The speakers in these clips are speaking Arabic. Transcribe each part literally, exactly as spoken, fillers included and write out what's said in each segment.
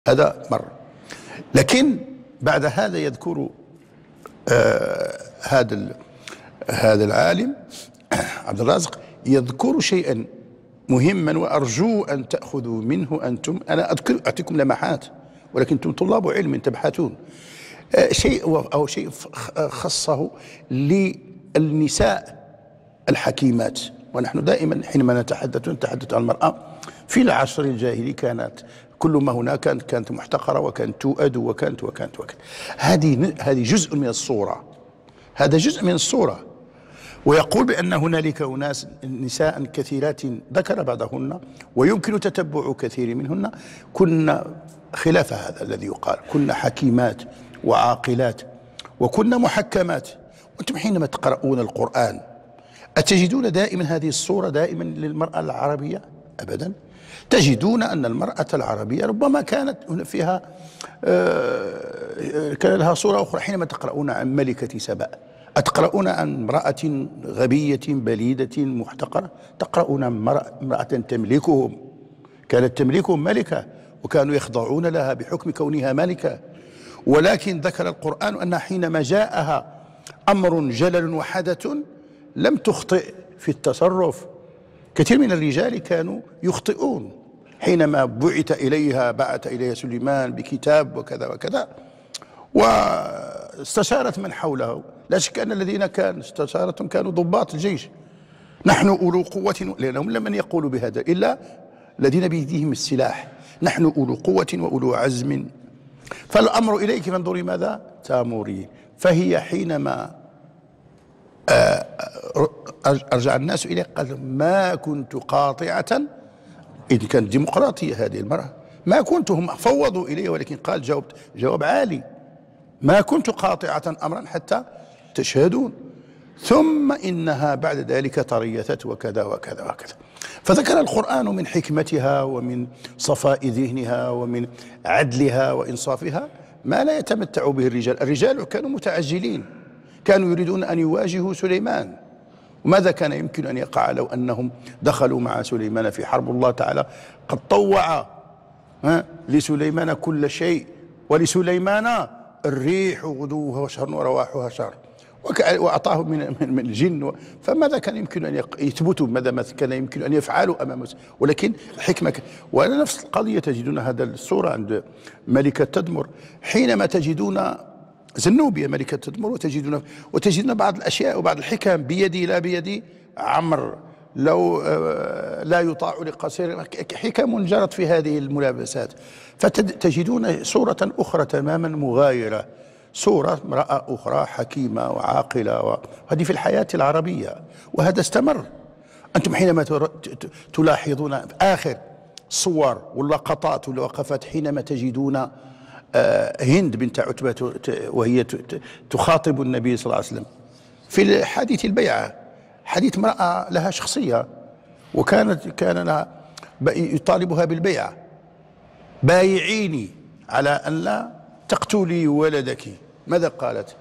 هذا مرة. لكن بعد هذا يذكر آه هذا هذا العالم عبد الرازق يذكر شيئا مهما، وأرجو أن تأخذوا منه أنتم. أنا أذكر أعطيكم لمحات، ولكن أنتم طلاب علم تبحثون. آه شيء أو شيء خصه للنساء الحكيمات. ونحن دائما حينما نتحدث نتحدث عن المرأة في العصر الجاهلي كانت كل ما هناك كانت كانت محتقرة، وكانت تؤد، وكانت وكانت وكانت هذه هذه جزء من الصورة، هذا جزء من الصورة. ويقول بأن هنالك أناس نساء كثيرات ذكر بعضهن ويمكن تتبع كثير منهن كن خلاف هذا الذي يقال، كن حكيمات وعاقلات وكن محكمات. وأنتم حينما تقرؤون القرآن أتجدون دائما هذه الصورة دائما للمرأة العربية؟ أبدا. تجدون أن المرأة العربية ربما كانت فيها آه كان لها صورة أخرى. حينما تقرؤون عن ملكة سبأ أتقرؤون عن امرأة غبية بليدة محتقرة؟ تقرؤون عن امرأة تملكهم، كانت تملكهم ملكة، وكانوا يخضعون لها بحكم كونها ملكة. ولكن ذكر القرآن أنها حينما جاءها أمر جلل وحدث لم تخطئ في التصرف. كثير من الرجال كانوا يخطئون. حينما بعث إليها بعث إليها سليمان بكتاب وكذا وكذا، واستشارت من حوله. لا شك أن الذين كان استشارتهم كانوا ضباط الجيش. نحن أولو قوة، لأنهم لم يقولوا بهذا إلا الذين بيديهم السلاح. نحن أولو قوة وأولو عزم، فالأمر إليك فانظري ماذا تأمرين. فهي حينما أرجع الناس إليه قال ما كنت قاطعة، إذ كانت ديمقراطية هذه المرأة، ما كنت، هم فوضوا إليه ولكن قال جواب جواب عالي، ما كنت قاطعة أمرا حتى تشهدون. ثم إنها بعد ذلك تريثت وكذا وكذا وكذا. فذكر القرآن من حكمتها ومن صفاء ذهنها ومن عدلها وإنصافها ما لا يتمتع به الرجال. الرجال كانوا متعجلين، كانوا يريدون أن يواجهوا سليمان. وماذا كان يمكن أن يقع لو أنهم دخلوا مع سليمان في حرب؟ الله تعالى قد طوع لسليمان كل شيء، ولسليمان الريح غدوها وشهر ورواحها شهر، وأعطاه من من الجن. فماذا كان يمكن أن يثبتوا؟ ماذا كان يمكن أن يفعلوا أمام؟ ولكن حكمة. ونفس القضية تجدون هذا الصورة عند ملكة تدمر، حينما تجدون زنوبيا ملكة تدمر، وتجدون وتجدون بعض الأشياء وبعض الحكم بيدي لا بيدي عمر، لو لا يطاع لقصير، حكم جرت في هذه الملابسات. فتجدون صورة أخرى تماما مغايرة، صورة امرأة أخرى حكيمة وعاقلة، وهذه في الحياة العربية. وهذا استمر. أنتم حينما تلاحظون آخر صور واللقطات والوقفات حينما تجدون هند بنت عتبة وهي تخاطب النبي صلى الله عليه وسلم في حديث البيعة، حديث امرأة لها شخصية، وكانت كان لها يطالبها بالبيعة، بايعيني على أن لا تقتلي ولدك. ماذا قالت؟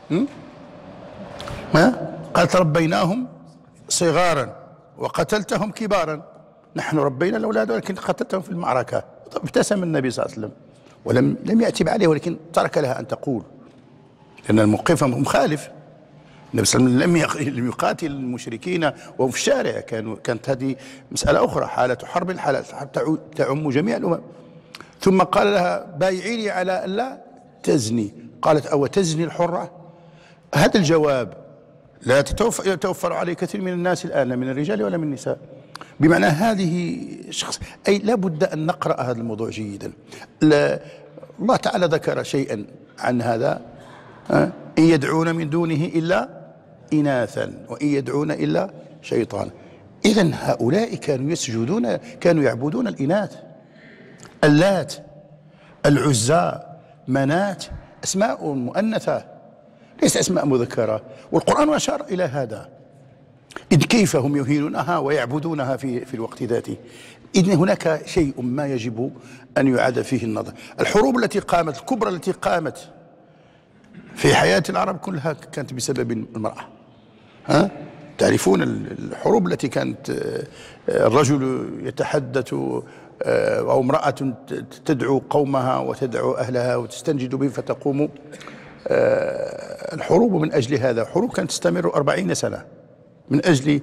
ما قالت ربيناهم صغارا وقتلتهم كبارا. نحن ربينا الأولاد ولكن قتلتهم في المعركة. ابتسم النبي صلى الله عليه وسلم ولم لم يعتب عليه، ولكن ترك لها أن تقول، لأن الموقف مخالف. النبي صلى الله عليه وسلم لم يقاتل المشركين وهم في الشارع، كانوا كانت هذه مسألة أخرى، حالة حرب، حالة تعم جميع الأمم. ثم قال لها بايعيني على أن لا تزني. قالت أو تزني الحرة؟ هذا الجواب لا يتوفر عليه كثير من الناس الآن، من الرجال ولا من النساء. بمعنى هذه شخص، أي لا بد أن نقرأ هذا الموضوع جيدا. الله تعالى ذكر شيئا عن هذا، إن يدعون من دونه إلا إناثا وإن يدعون إلا شيطانا. إذن هؤلاء كانوا يسجدون، كانوا يعبدون الإناث. اللات، العزى، منات، أسماء مؤنثة ليس أسماء مذكرة، والقرآن أشار إلى هذا. إذ كيف هم يهينونها ويعبدونها في في الوقت ذاته؟ إذن هناك شيء ما يجب أن يعاد فيه النظر. الحروب التي قامت الكبرى التي قامت في حياة العرب كلها كانت بسبب المرأة. ها؟ تعرفون الحروب التي كانت الرجل يتحدث أو امرأة تدعو قومها وتدعو أهلها وتستنجد بهم فتقوم الحروب من أجل هذا. حروب كانت تستمر أربعين سنة من أجل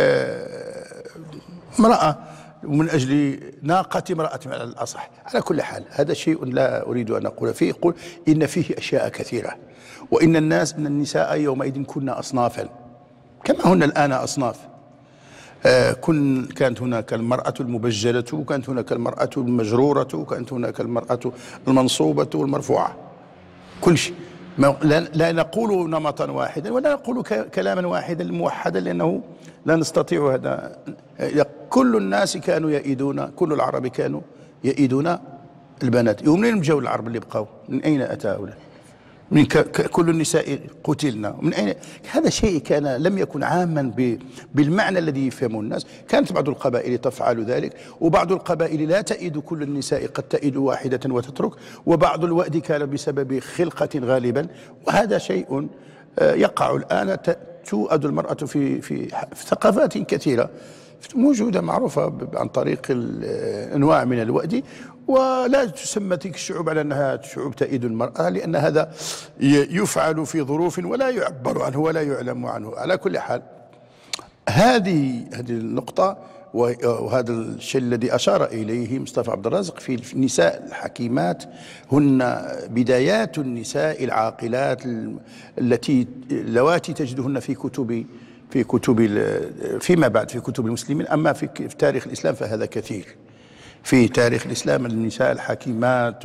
امرأة ومن أجل ناقة امرأة على الأصح. على كل حال هذا شيء لا أريد أن أقول فيه، يقول إن فيه أشياء كثيرة، وإن الناس إن النساء يومئذ كن أصنافا كما هن الآن أصناف. آه كن كانت هناك المرأة المبجلة، وكانت هناك المرأة المجرورة، وكانت هناك المرأة المنصوبة والمرفوعة، كل شيء. لا, لا نقول نمطا واحدا ولا نقول كلاما واحدا موحدا، لأنه لا نستطيع هذا. كل الناس كانوا يئدون، كل العرب كانوا يئدون البنات. ومنين جاوا العرب اللي بقاو؟ من أين أتى هؤلاء؟ من كل النساء قتلنا، من أين؟ هذا شيء كان لم يكن عاما بالمعنى الذي يفهمه الناس. كانت بعض القبائل تفعل ذلك، وبعض القبائل لا تئد كل النساء، قد تئد واحدة وتترك، وبعض الوأد كان بسبب خلقة غالبا. وهذا شيء يقع الآن، تؤد المرأة في في في ثقافات كثيرة موجودة معروفة عن طريق أنواع من الوأد، ولا تسمى تلك الشعوب على أنها شعوب تئد المرأة، لأن هذا يفعل في ظروف ولا يعبر عنه ولا يعلم عنه. على كل حال هذه هذه النقطة وهذا الشيء الذي أشار إليه مصطفى عبد الرازق في النساء الحكيمات، هن بدايات النساء العاقلات التي اللواتي تجدهن في كتب في كتب فيما بعد في كتب المسلمين. أما في تاريخ الإسلام فهذا كثير. في تاريخ الإسلام النساء الحكيمات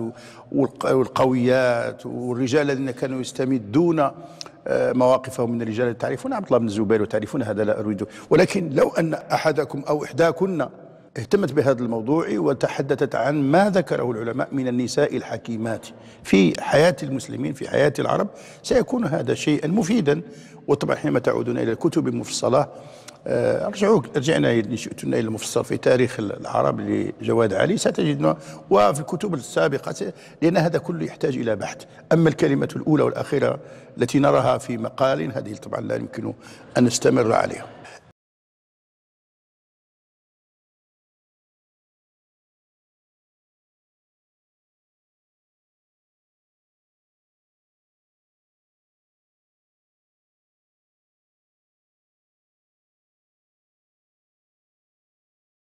والقويات والرجال الذين كانوا يستمدون مواقفهم من الرجال. تعرفون عبد الله بن الزبير وتعرفون هذا، لا أريد، ولكن لو أن أحدكم أو إحداكن اهتمت بهذا الموضوع وتحدثت عن ما ذكره العلماء من النساء الحكيمات في حياة المسلمين في حياة العرب، سيكون هذا شيئا مفيدا. وطبعا حينما تعودون إلى الكتب المفصلة، ارجعوا رجعنا إن شئتم إلى المفصل في تاريخ العرب لجواد علي ستجدنا، وفي الكتب السابقة، لأن هذا كله يحتاج إلى بحث. أما الكلمة الأولى والأخيرة التي نراها في مقال، هذه طبعا لا يمكن أن نستمر عليها.